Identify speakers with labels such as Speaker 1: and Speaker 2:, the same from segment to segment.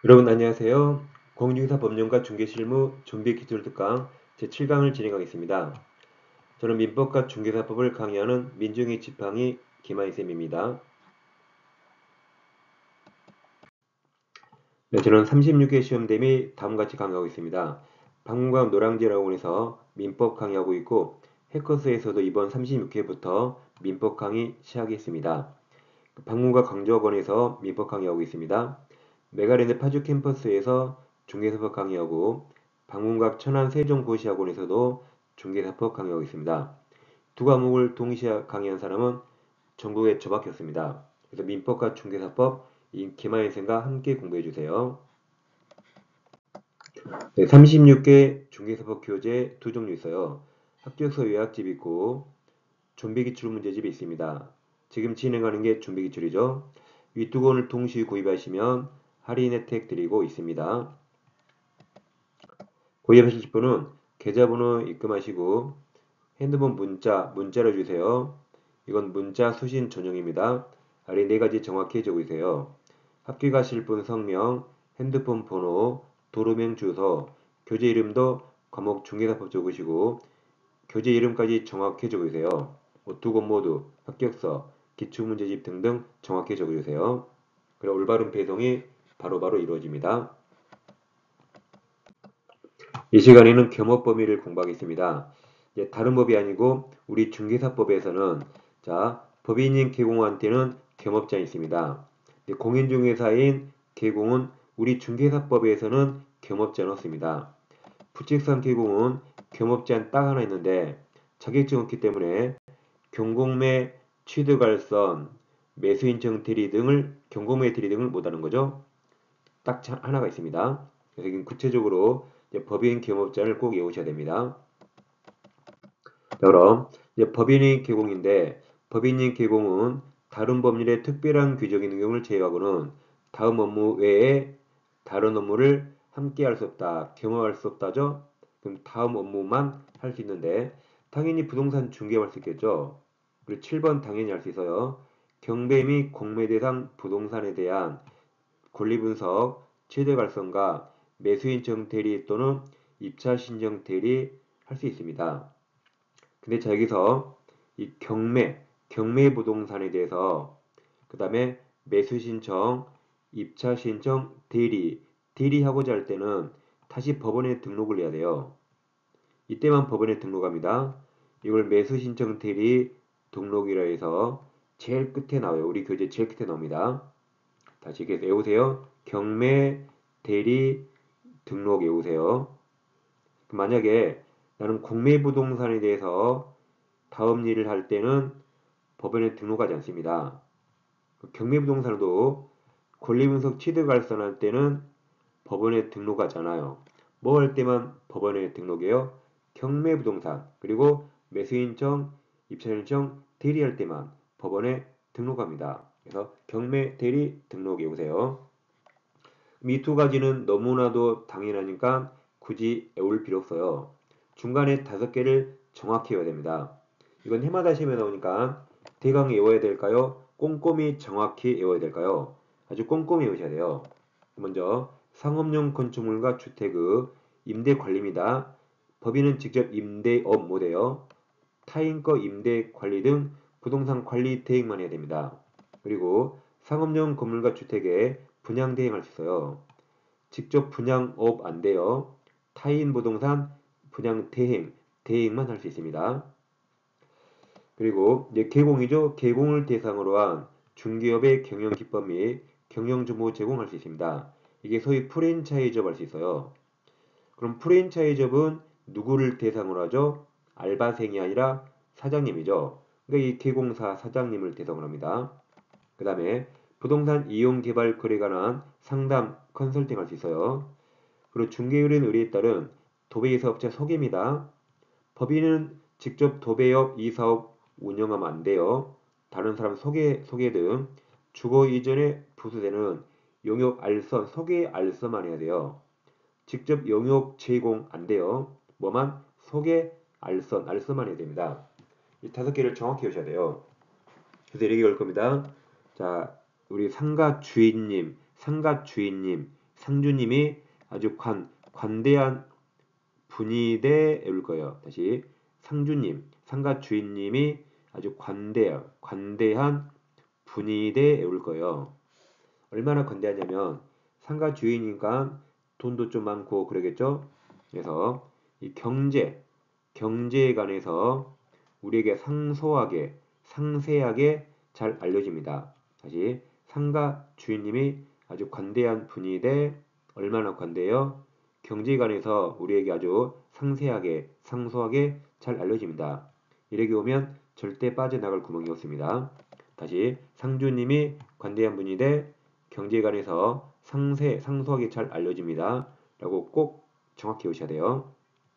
Speaker 1: 여러분 안녕하세요. 공인중개사 법령과 중개실무 준비 기술 특강 제7강을 진행하겠습니다. 저는 민법과 중개사법을 강의하는 민중의 지팡이 김하희쌤입니다. 네, 저는 36회 시험 대비 다음과 같이 강의하고 있습니다. 방문관 노량진학원에서 민법 강의하고 있고 해커스에서도 이번 36회부터 민법 강의 시작했습니다. 방문관 강조학원에서 민법 강의하고 있습니다. 메가랜드 파주 캠퍼스에서 중개사법 강의하고 방문각 천안 세종고시학원에서도 중개사법 강의하고 있습니다. 두 과목을 동시에 강의한 사람은 전국에 저밖에 없습니다. 그래서 민법과 중개사법 김하인 쌤과 함께 공부해 주세요. 네, 36개 중개사법 교재 두 종류 있어요. 합격서 요약집 있고 준비기출 문제집이 있습니다. 지금 진행하는 게 준비기출이죠. 이 두 권을 동시에 구입하시면 할인 혜택 드리고 있습니다. 구입하실 분은 계좌번호 입금하시고 핸드폰 문자로 주세요. 이건 문자 수신 전용입니다. 아래 네 가지 정확히 적으세요. 합격하실 분 성명, 핸드폰 번호, 도로명 주소, 교재 이름도 과목 중개사법 적으시고 교재 이름까지 정확히 적으세요. 두 권 모두 합격서, 기출문제집 등등 정확히 적어주세요. 그럼 올바른 배송이 바로바로 이루어집니다. 이 시간에는 겸업 범위를 공부하겠습니다. 다른 법이 아니고 우리 중개사법에서는 법인인 개공한테는 겸업자 있습니다. 공인중개사인 개공은 우리 중개사법에서는 겸업자 넣습니다. 부책상 개공은 겸업자는 딱 하나 있는데 자격증 없기 때문에 경공매, 취득알선, 매수인청 대리 등을 경공매 대리 등을 못하는 거죠. 딱 하나가 있습니다. 그래서 구체적으로 법인 겸업자를 꼭 외우셔야 됩니다. 그럼 법인인 개공인데 법인인 개공은 다른 법률에 특별한 규정이 있는 경우를 제외하고는 다음 업무 외에 다른 업무를 함께 할 수 없다. 겸업할 수 없다죠. 그럼 다음 업무만 할 수 있는데 당연히 부동산 중개할 수 있겠죠. 그리고 7번 당연히 할 수 있어요. 경매 및 공매 대상 부동산에 대한 권리분석, 취득알선과 매수인청 대리 또는 입찰신청 대리 할 수 있습니다. 근데 자 여기서 이 경매 부동산에 대해서 그 다음에 매수신청, 입찰신청, 대리하고자 할 때는 다시 법원에 등록을 해야 돼요. 이때만 법원에 등록합니다. 이걸 매수신청 대리 등록이라 해서 제일 끝에 나와요. 우리 교재 제일 끝에 나옵니다. 다시 이렇게 외우세요. 경매 대리 등록 외우세요. 만약에 나는 공매 부동산에 대해서 다음 일을 할 때는 법원에 등록하지 않습니다. 경매 부동산도 권리분석 취득알선할 때는 법원에 등록하지 않아요. 뭐 할 때만 법원에 등록해요? 경매 부동산 그리고 매수인청, 입찰인청, 대리할 때만 법원에 등록합니다. 그래서 경매 대리 등록 외우세요. 이 두 가지는 너무나도 당연하니까 굳이 외울 필요 없어요. 중간에 5개를 정확히 외워야 됩니다. 이건 해마다 시험에 나오니까 대강 외워야 될까요? 꼼꼼히 정확히 외워야 될까요? 아주 꼼꼼히 외우셔야 돼요. 먼저 상업용 건축물과 주택의 임대관리입니다. 법인은 직접 임대업 못해요. 타인 거 임대 관리 등 부동산 관리 대행만 해야 됩니다. 그리고 상업용 건물과 주택에 분양 대행할 수 있어요. 직접 분양업 안 돼요. 타인 부동산 분양 대행만 할 수 있습니다. 그리고 이제 개공이죠. 개공을 대상으로 한 중개업의 경영 기법 및 경영 정보 제공할 수 있습니다. 이게 소위 프랜차이즈업 할 수 있어요. 그럼 프랜차이즈업은 누구를 대상으로 하죠? 알바생이 아니라 사장님이죠. 그러니까 이 개공사 사장님을 대상으로 합니다. 그 다음에 부동산 이용 개발 거래에 관한 상담 컨설팅 할 수 있어요. 그리고 중개율인 의뢰에 따른 도배이사업자 소개입니다. 법인은 직접 도배업, 이사업 운영하면 안 돼요. 다른 사람 소개 등 주거 이전에 부수되는 용역 알선, 소개 알선만 해야 돼요. 직접 용역 제공 안 돼요. 뭐만? 소개 알선만 해야 됩니다. 이 5개를 정확히 하셔야 돼요. 그래서 이렇게 걸 겁니다. 자, 우리 상가 주인님, 상주님이 아주 관대한 분이 돼 올 거예요. 다시 상주님, 상가 주인님이 아주 관대한 분이 돼 올 거예요. 얼마나 관대하냐면 상가 주인이니까 돈도 좀 많고 그러겠죠. 그래서 이 경제에 관해서 우리에게 상세하게 잘 알려집니다. 다시 상가 주인님이 아주 관대한 분이 돼 얼마나 관대해요? 경제에 관해서 우리에게 아주 상소하게 잘 알려집니다. 이렇게 오면 절대 빠져나갈 구멍이 없습니다. 다시 상주님이 관대한 분이 돼 경제에 관해서 상소하게 잘 알려집니다. 라고 꼭 정확히 외우셔야 돼요.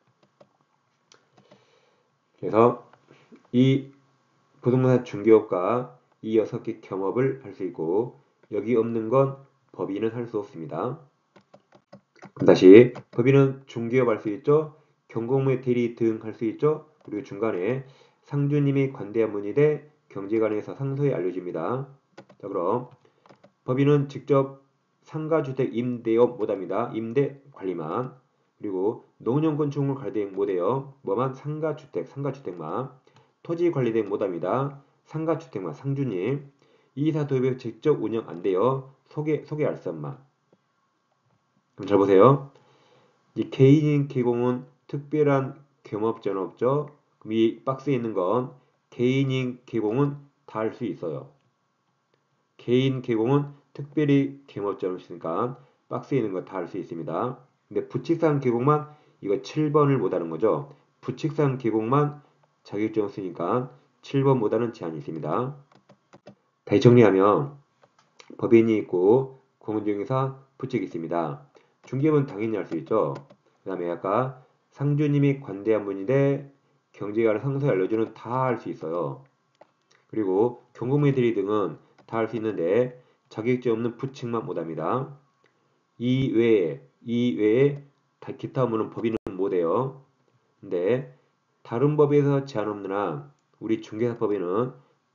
Speaker 1: 그래서 이 부동산 중개업과 이 6개 겸업을 할 수 있고 여기 없는 건 법인은 할 수 없습니다. 그럼 다시 법인은 중개업 할 수 있죠. 경공무의 대리 등 할 수 있죠. 그리고 중간에 상주님이 관대한 분이 돼 경제관에서 상소에 알려집니다. 자 그럼 법인은 직접 상가주택 임대업 못합니다. 임대 관리만. 그리고 농용건축물 관리대행 못해요. 뭐만 상가주택만. 토지 관리대행 못합니다. 상가주택만 상주님. 이사 도입에 직접 운영 안 돼요. 소개 알선만. 그럼 잘 보세요. 이 개인인 개공은 특별한 겸업자는 없죠. 그럼 이 박스에 있는 건 개인인 개공은 다 할 수 있어요. 개인 개공은 특별히 겸업자는 없으니까 박스에 있는 거 다 할 수 있습니다. 근데 부칙상 개공만 이거 7번을 못하는 거죠. 부칙상 개공만 자격증 쓰니까 7번 못하는 제한이 있습니다. 다시 정리하면 법인이 있고 공인중개사 부칙이 있습니다. 중개업은 당연히 할 수 있죠. 그 다음에 아까 상주님이 관대한 분인데 경제관을 상세히 알려주는 다 할 수 있어요. 그리고 경고문의 대리 등은 다 할 수 있는데 자격증 없는 부칙만 못합니다. 이 외에 기타 업무는 법인은 못해요. 근데 다른 법에서 제한 없는 한 우리 중개사법인은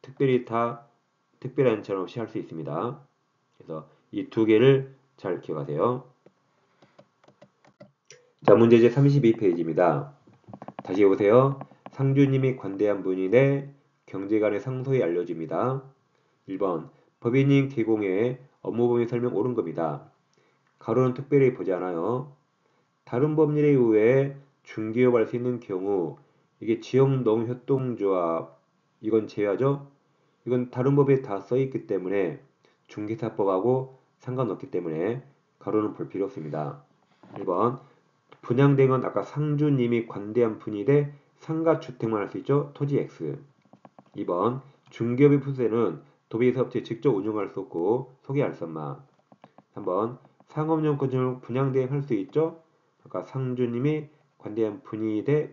Speaker 1: 특별한 제한 없이 할 수 있습니다. 그래서 이 두 개를 잘 기억하세요. 자, 문제제 32페이지입니다. 다시 보세요. 상주님이 관대한 분인데 경제관의 상소에 알려집니다. 1번 법인인 개공의 업무범위 설명 옳은 겁니다. 가로는 특별히 보지 않아요. 다른 법률에 의해 중개업 할 수 있는 경우 이게 지역농협동조합 이건 제외하죠. 이건 다른 법에 다 써있기 때문에 중개사법하고 상관없기 때문에 가로는 볼 필요 없습니다. 1번 분양대행은 아까 상주님이 관대한 분이 돼 상가주택만 할 수 있죠. 토지 X. 2번 중개업의 부수에는 도배사업체 직접 운영할 수 없고 소개할 수만. 3번 상업용 건축물 분양대행 할 수 있죠. 아까 상주님이 관대한 분이 돼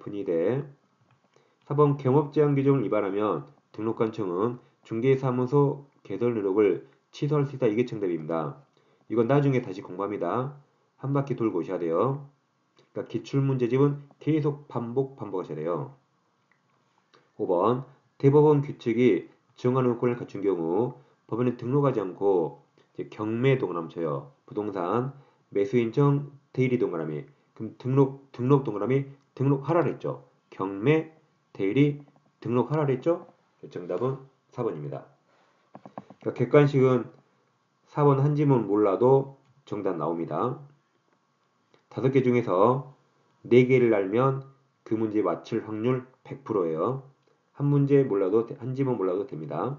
Speaker 1: 4번 경업제한 규정을 위반하면 등록관청은 중개사무소 개설 누락을 취소할 수 있다. 이게 정답입니다. 이건 나중에 다시 공부합니다. 한 바퀴 돌고 오셔야 돼요. 그러니까 기출문제집은 계속 반복하셔야 돼요. 5번 대법원 규칙이 정하는 요건을 갖춘 경우 법원에 등록하지 않고 경매 동그라미 쳐요. 부동산 매수인청 대리 동그라미. 그럼 등록 동그라미 등록하라 그랬죠. 경매 대리 등록하라 그랬죠. 정답은 4번입니다. 그러니까 객관식은 4번 한 지문 몰라도 정답 나옵니다. 5개 중에서 4개를 알면 그 문제 맞힐 확률 100%예요. 한 지문 몰라도 됩니다.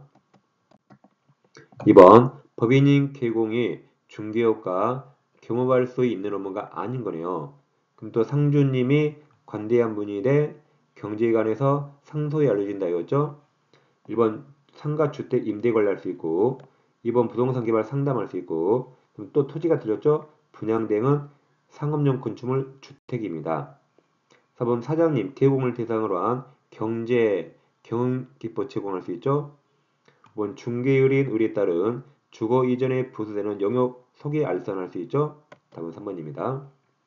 Speaker 1: 2번 법인인 개공이 중개업과 경업할 수 있는 업무가 아닌 거네요. 그럼 또 상주님이 관대한 분이 돼 경제에 관해서 상소에 알려진다 이거죠. 1번 상가주택 임대 관리할 수 있고 2번 부동산 개발 상담할 수 있고 그럼 또 토지가 들렸죠. 분양대행은 상업용 건축물 주택입니다. 4번 사장님 개공을 대상으로 한 경영기법 제공할 수 있죠. 5번 중개의뢰인 의뢰에 따른 주거 이전에 부수되는 영역 소개 알선할 수 있죠. 답은 3번입니다.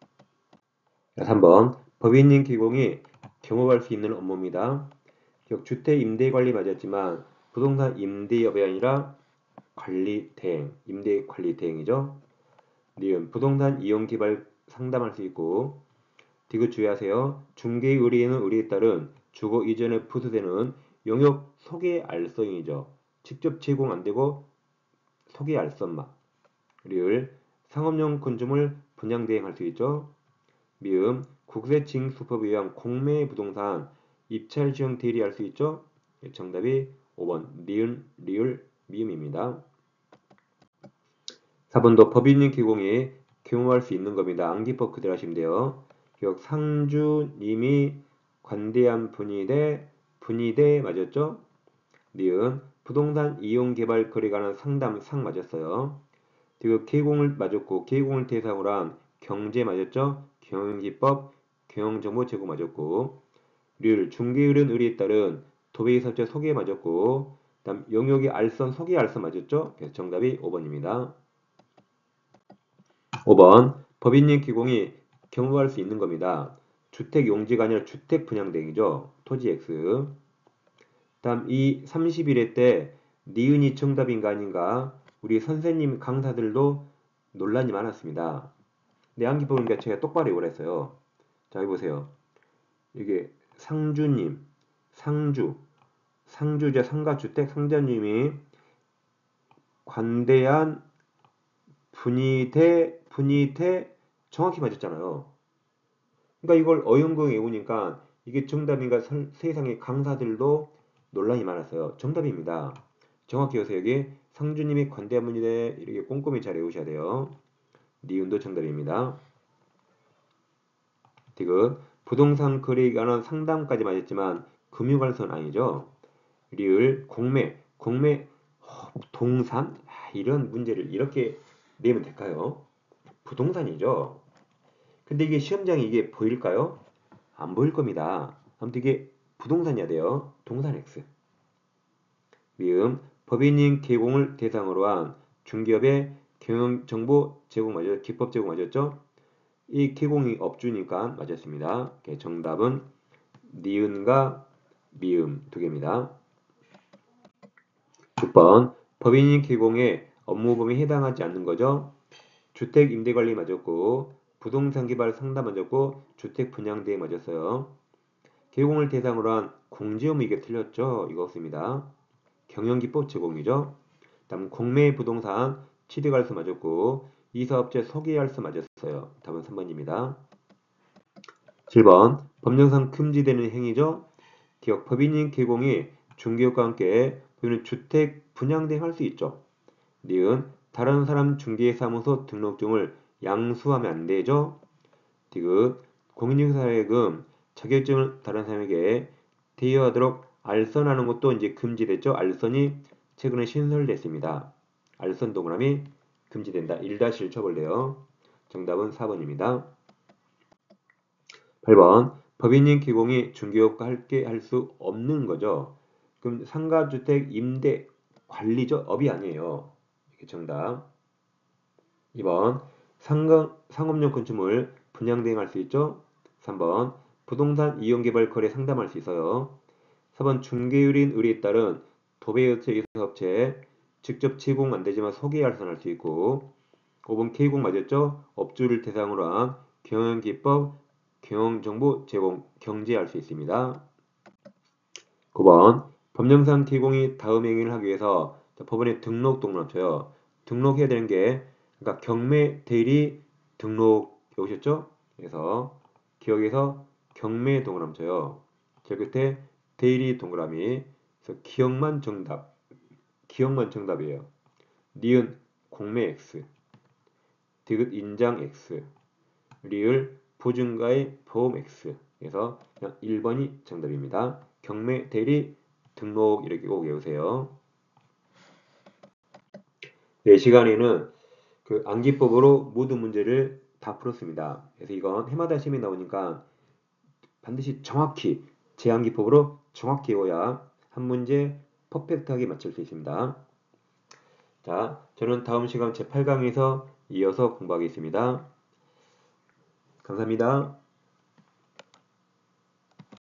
Speaker 1: 3번 법인인 개공이 경업할 수 있는 업무입니다. 주택 임대 관리 맞았지만 부동산 임대업이 아니라 관리 대행, 임대 관리 대행이죠. 니은 부동산 이용 개발 상담할 수 있고 디귿 주의하세요. 중개의 의뢰인은 의뢰에 따른 주거 이전에 부수되는 용역 소개 알선이죠. 직접 제공 안 되고 소개 알선만. 리을 상업용 건축물 분양 대행할 수 있죠. 미음 국세징 수법에 의한 공매 부동산 입찰 지형 대리할 수 있죠. 정답이 5번 니은 리을 미음입니다. 4번도 법인인 기공이 경험할 수 있는 겁니다. 암기법 그대로 하시면 돼요. 기억 상주님이 관대한 분이대 맞았죠? 니은 부동산 이용 개발 거래 관한 상담 상 맞았어요. 그리고 개공을 맞았고 개공을 대상으로 한 경제 맞았죠? 경영기법 경영정보 제공 맞았고 률 중개의뢰인 의뢰에 따른 도배의 설정 소개 맞았고 다음 용역의 알선 소개 알선 맞았죠? 그래서 정답이 5번입니다. 5번 법인인 기공이 경험할 수 있는 겁니다. 주택 용지가 아니라 주택 분양 대행이죠. 토지 X. 다음 이 31회 때 니은이 정답인가 아닌가 우리 선생님 강사들도 논란이 많았습니다. 내 암기 보니까 제가 똑바로 이걸 했어요. 자, 여기 보세요. 이게 상주님, 상주자 상가주택 상자님이 관대한 분이대 정확히 맞았잖아요. 그러니까 이걸 어영부영 외우니까 이게 정답인가 세상의 강사들도 논란이 많았어요. 정답입니다. 정확히 여기서 여기 상주님이 관대한 분이대 이렇게 꼼꼼히 잘 외우셔야 돼요. 니은도 정답입니다. 디귿 부동산 거래에 관한 상담까지 맞았지만 금융관선 아니죠. 리을 공매 동산 이런 문제를 이렇게 내면 될까요? 부동산이죠. 근데 이게 시험장에 이게 보일까요? 안 보일 겁니다. 아무튼 이게 부동산이어야 돼요. 동산 X. 미음 법인인 개공을 대상으로 한 중기업의 경영정보 제공 맞았죠? 기법 제공 맞았죠? 이 개공이 업주니까 맞았습니다. 정답은 니은과 미음 두 개입니다. 6번 법인인 개공의 업무 범위에 해당하지 않는 거죠. 주택 임대관리 맞았고 부동산 개발 상담 맞았고 주택 분양 대행 맞았어요. 개공을 대상으로 한 공제 의무 이게 틀렸죠. 이거 없습니다. 경영기법 제공이죠. 다음 공매 부동산 취득할 수 맞았고 이사업체 소개할 수 맞았어요. 답은 3번입니다. 7번 법령상 금지되는 행위죠. 기업 법인인 개공이 중개업과 함께 주택 분양 대행 할 수 있죠. 니은 다른 사람 중개사무소 등록증을 양수하면 안 되죠. 디귿 공인중개사회금 자격증을 다른 사람에게 대여하도록 알선하는 것도 이제 금지됐죠. 알선이 최근에 신설됐습니다. 알선 동그라미 금지된다. 1-1 쳐볼래요. 정답은 4번입니다. 8번 법인인 기공이 중개업과 함께 할 수 없는 거죠. 그럼 상가주택 임대 관리죠. 업이 아니에요. 이게 정답. 2번 상업용 건축물 분양 대행할 수 있죠. 3번 부동산 이용개발 거래 상담할 수 있어요. 4번 중개의뢰인 의뢰에 따른 도배업체 이사업체 직접 제공 안 되지만 소개 알선할 수 있고 5번 K공 맞았죠? 업주를 대상으로 한 경영기법 경영정보 제공 경제할 수 있습니다. 9번 법령상 K공이 다음 행위를 하기 위해서 법원에 등록 동그라미 쳐요. 등록해야 되는 게 그러니까 경매 대리 등록 오셨죠? 그래서 기억에서 경매 동그라미 쳐요. 저 끝에 대리 동그라미. 그래서 기억만 정답이에요. 니은 공매 X, 디귿 인장 X, 리을 보증가의 보험 X. 그래서 그냥 1번이 정답입니다. 경매 대리 등록 이렇게 꼭 외우세요. 네, 시간에는 그 암기법으로 모든 문제를 다 풀었습니다. 그래서 이건 해마다 시험이 나오니까 반드시 정확히 제 암기법으로 정확히 외워야 한 문제 퍼펙트하게 맞출 수 있습니다. 자, 저는 다음 시간 제8강에서 이어서 공부하겠습니다. 감사합니다.